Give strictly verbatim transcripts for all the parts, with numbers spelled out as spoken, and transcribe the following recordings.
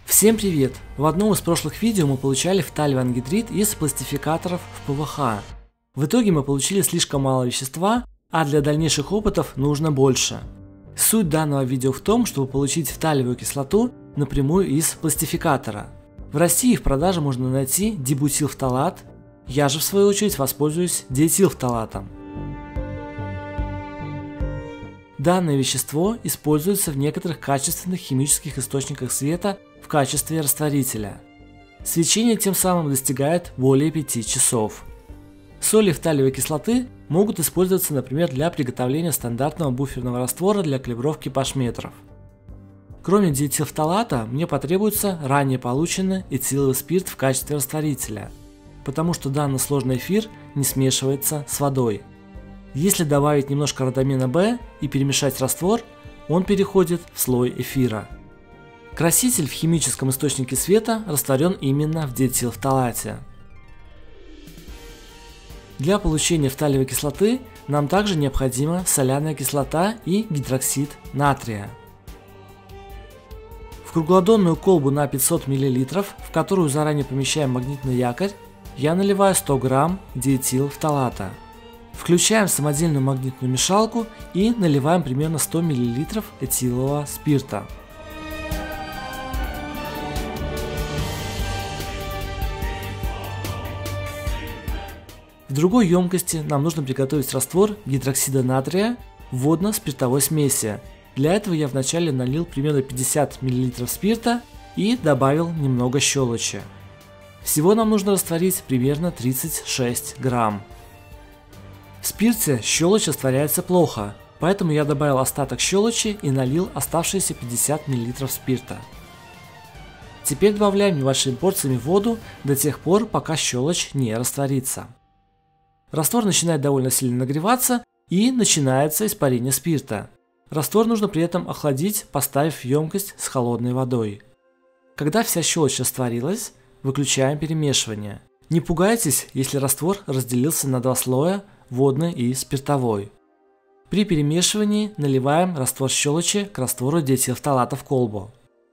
Всем привет! В одном из прошлых видео мы получали фталивангидрид из пластификаторов в ПВХ. В итоге мы получили слишком мало вещества, а для дальнейших опытов нужно больше. Суть данного видео в том, чтобы получить фталевую кислоту напрямую из пластификатора. В России в продаже можно найти дибутилфталат, я же в свою очередь воспользуюсь диэтилфталатом. Данное вещество используется в некоторых качественных химических источниках света в качестве растворителя. Свечение тем самым достигает более пяти часов. Соли фталевой кислоты могут использоваться, например, для приготовления стандартного буферного раствора для калибровки паш-метров. Кроме диэтилфталата, мне потребуется ранее полученный этиловый спирт в качестве растворителя, потому что данный сложный эфир не смешивается с водой. Если добавить немножко родамина бэ и перемешать раствор, он переходит в слой эфира. Краситель в химическом источнике света растворен именно в диэтилфталате. Для получения фталевой кислоты нам также необходима соляная кислота и гидроксид натрия. В круглодонную колбу на пятьсот миллилитров, в которую заранее помещаем магнитный якорь, я наливаю сто грамм диэтилфталата. Включаем самодельную магнитную мешалку и наливаем примерно сто миллилитров этилового спирта. В другой емкости нам нужно приготовить раствор гидроксида натрия в водно-спиртовой смеси. Для этого я вначале налил примерно пятьдесят миллилитров спирта и добавил немного щелочи. Всего нам нужно растворить примерно тридцать шесть грамм. В спирте щелочь растворяется плохо, поэтому я добавил остаток щелочи и налил оставшиеся пятьдесят миллилитров спирта. Теперь добавляем небольшими порциями воду до тех пор, пока щелочь не растворится. Раствор начинает довольно сильно нагреваться и начинается испарение спирта. Раствор нужно при этом охладить, поставив в емкость с холодной водой. Когда вся щелочь растворилась, выключаем перемешивание. Не пугайтесь, если раствор разделился на два слоя, водный и спиртовой. При перемешивании наливаем раствор щелочи к раствору диэтилфталата в колбу.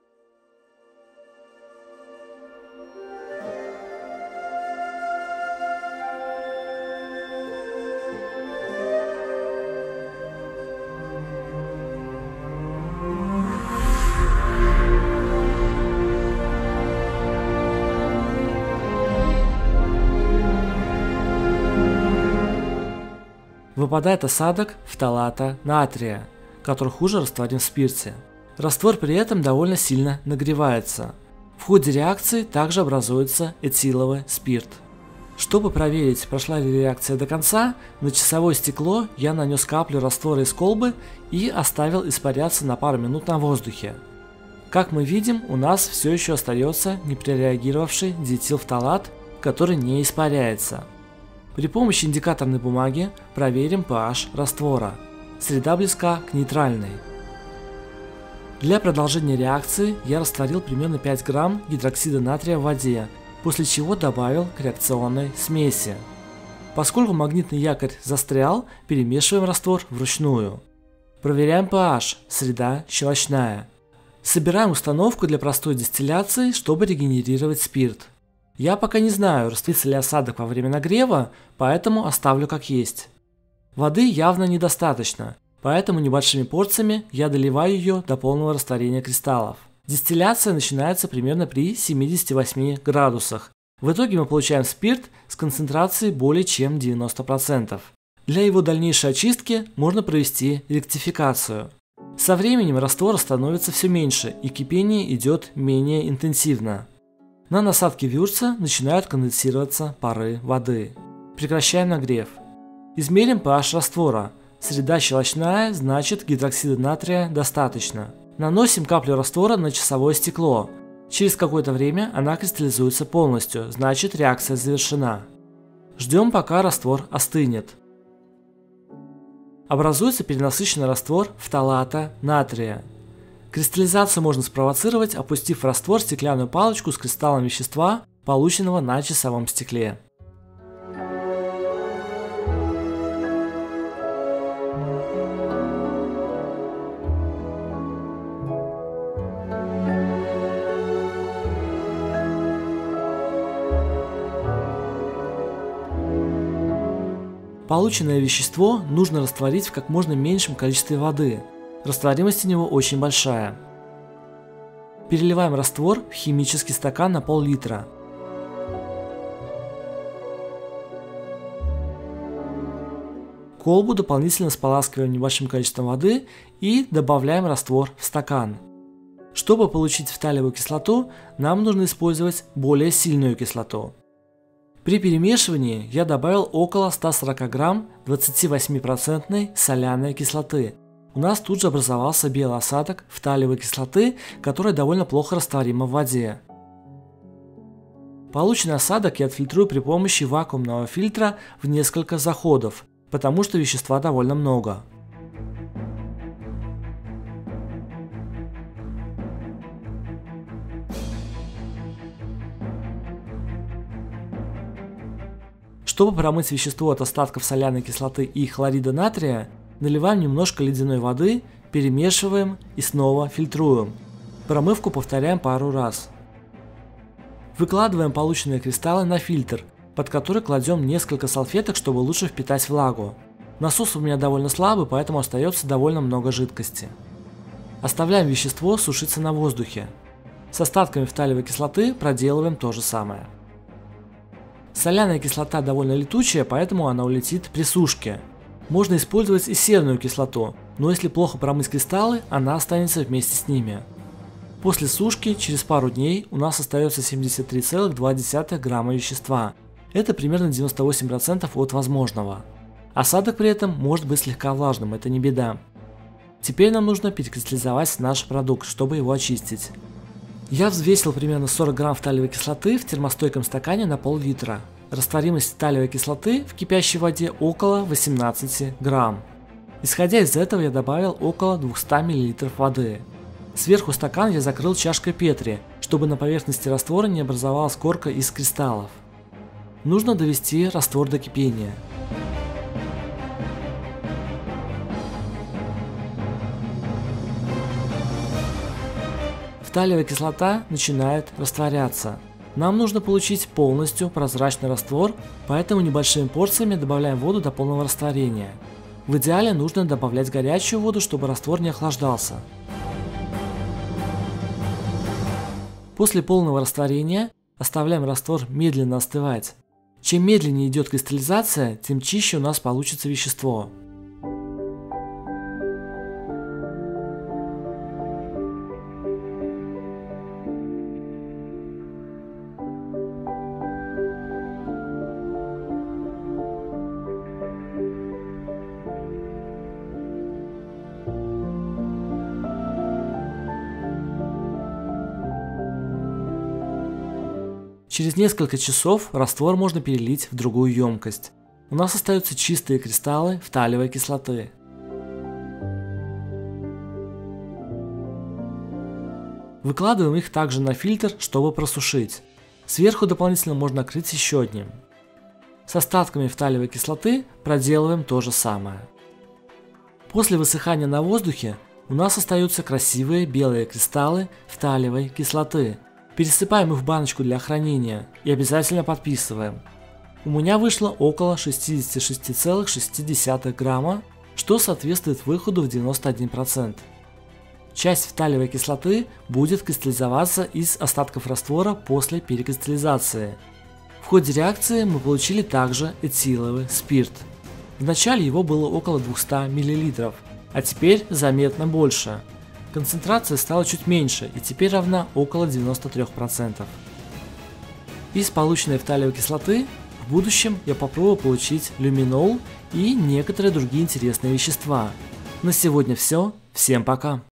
Выпадает осадок фталата натрия, который хуже растворен в спирте. Раствор при этом довольно сильно нагревается. В ходе реакции также образуется этиловый спирт. Чтобы проверить, прошла ли реакция до конца, на часовое стекло я нанес каплю раствора из колбы и оставил испаряться на пару минут на воздухе. Как мы видим, у нас все еще остается непрореагировавший диэтилфталат, который не испаряется. При помощи индикаторной бумаги проверим pH раствора. Среда близка к нейтральной. Для продолжения реакции я растворил примерно пять грамм гидроксида натрия в воде, после чего добавил к реакционной смеси. Поскольку магнитный якорь застрял, перемешиваем раствор вручную. Проверяем pH, среда щелочная. Собираем установку для простой дистилляции, чтобы регенерировать спирт. Я пока не знаю, растворится ли осадок во время нагрева, поэтому оставлю как есть. Воды явно недостаточно, поэтому небольшими порциями я доливаю ее до полного растворения кристаллов. Дистилляция начинается примерно при семидесяти восьми градусах. В итоге мы получаем спирт с концентрацией более чем девяноста процентов. Для его дальнейшей очистки можно провести ректификацию. Со временем раствора становится все меньше и кипение идет менее интенсивно. На насадке вюрца начинают конденсироваться пары воды. Прекращаем нагрев. Измерим pH раствора. Среда щелочная, значит гидроксида натрия достаточно. Наносим каплю раствора на часовое стекло. Через какое-то время она кристаллизуется полностью, значит реакция завершена. Ждем, пока раствор остынет. Образуется перенасыщенный раствор фталата натрия. Кристаллизацию можно спровоцировать, опустив в раствор стеклянную палочку с кристаллом вещества, полученного на часовом стекле. Полученное вещество нужно растворить в как можно меньшем количестве воды. Растворимость у него очень большая. Переливаем раствор в химический стакан на пол-литра. Колбу дополнительно споласкиваем небольшим количеством воды и добавляем раствор в стакан. Чтобы получить фталиевую кислоту, нам нужно использовать более сильную кислоту. При перемешивании я добавил около ста сорока грамм двадцативосьмипроцентной соляной кислоты. У нас тут же образовался белый осадок фталиевой кислоты, которая довольно плохо растворима в воде. Полученный осадок я отфильтрую при помощи вакуумного фильтра в несколько заходов, потому что вещества довольно много. Чтобы промыть вещество от остатков соляной кислоты и хлорида натрия, наливаем немножко ледяной воды, перемешиваем и снова фильтруем. Промывку повторяем пару раз. Выкладываем полученные кристаллы на фильтр, под который кладем несколько салфеток, чтобы лучше впитать влагу. Насос у меня довольно слабый, поэтому остается довольно много жидкости. Оставляем вещество сушиться на воздухе. С остатками фталиевой кислоты проделываем то же самое. Соляная кислота довольно летучая, поэтому она улетит при сушке. Можно использовать и серную кислоту, но если плохо промыть кристаллы, она останется вместе с ними. После сушки через пару дней у нас остается семьдесят три целых два десятых грамма вещества. Это примерно девяносто восемь процентов от возможного. Осадок при этом может быть слегка влажным, это не беда. Теперь нам нужно перекристаллизовать наш продукт, чтобы его очистить. Я взвесил примерно сорок грамм фталиевой кислоты в термостойком стакане на пол-литра. Растворимость фталиевой кислоты в кипящей воде около восемнадцати грамм. Исходя из этого я добавил около двухсот миллилитров воды. Сверху стакан я закрыл чашкой Петри, чтобы на поверхности раствора не образовалась корка из кристаллов. Нужно довести раствор до кипения. Фталиевая кислота начинает растворяться. Нам нужно получить полностью прозрачный раствор, поэтому небольшими порциями добавляем воду до полного растворения. В идеале нужно добавлять горячую воду, чтобы раствор не охлаждался. После полного растворения оставляем раствор медленно остывать. Чем медленнее идет кристаллизация, тем чище у нас получится вещество. Через несколько часов раствор можно перелить в другую емкость. У нас остаются чистые кристаллы фталиевой кислоты. Выкладываем их также на фильтр, чтобы просушить. Сверху дополнительно можно накрыть еще одним. С остатками фталиевой кислоты проделываем то же самое. После высыхания на воздухе у нас остаются красивые белые кристаллы фталиевой кислоты. Пересыпаем их в баночку для хранения и обязательно подписываем. У меня вышло около шестидесяти шести целых шести десятых грамма, что соответствует выходу в девяносто один процент. Часть фталиевой кислоты будет кристаллизоваться из остатков раствора после перекристаллизации. В ходе реакции мы получили также этиловый спирт. Вначале его было около двухсот миллилитров, а теперь заметно больше. Концентрация стала чуть меньше и теперь равна около девяноста трёх процентов. Из полученной фталиевой кислоты в будущем я попробую получить люминол и некоторые другие интересные вещества. На сегодня все. Всем пока!